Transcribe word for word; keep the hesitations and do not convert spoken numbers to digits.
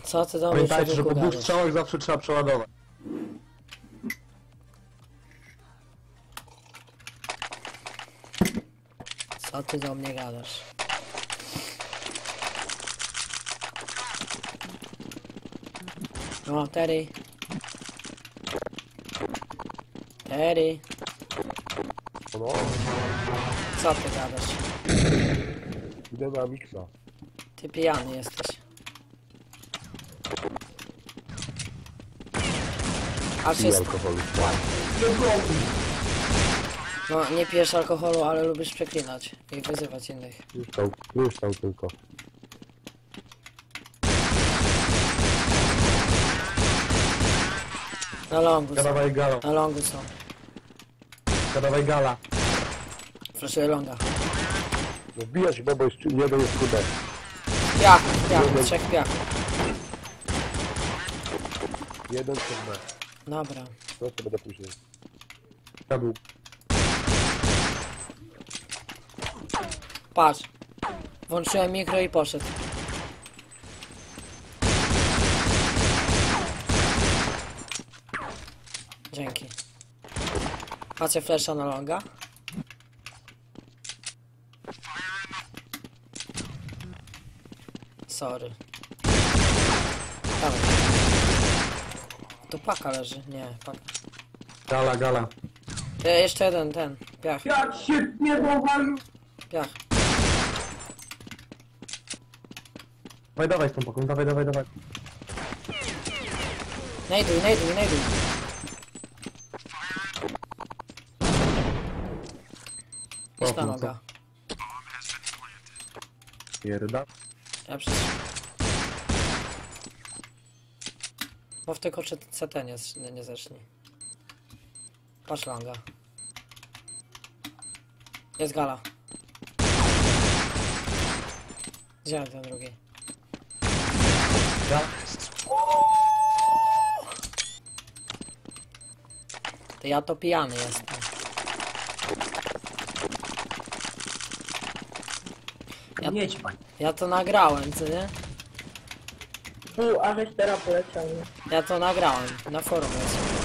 Co ty do mnie Pamiętajcie, że po człowieku dwóch gadasz? strzałach zawsze trzeba przeładować. Co ty do mnie gadasz? O, Terry. Terry. No, Co ty gadasz? idę na miksa. Ty pijany jesteś. A I czy... alkoholu. No, nie pijesz alkoholu, ale lubisz przeklinać i wyzywać innych. Już tam, już tam tylko. Na longu są. Gadawaj gala, Na longu są. gadawaj gala. Flaszuję longa. No wbijać bo jest jeden jest chude. Piach, piach, trzech piach. Jeden przez B. Dobra. No to będę później. Siadł. Patrz. Włączyłem mikro i poszedł. Dzięki. Macie flesza na longa? Sorry. Dawaj. Tu paka leży. Nie, paka. Gala, gala. E, jeszcze jeden, ten. Piach. Jak się nie powalił! Piach. Dawaj, dawaj z tą paką, dawaj, dawaj, dawaj. Najduj, najduj, najduj. Jest na Mocno, noga. Pierda. Ja przez... Bo w tylko czy C T nie, nie, nie zeszli. Patrz longa. Jest gala. Gdzie ten drugi? Gala. To ja to pijany jestem. Ja, Nie ćpaj. ja to nagrałem, co nie? Fu, a żeś teraz poleciał. Nie? Ja to nagrałem. Na forum jest.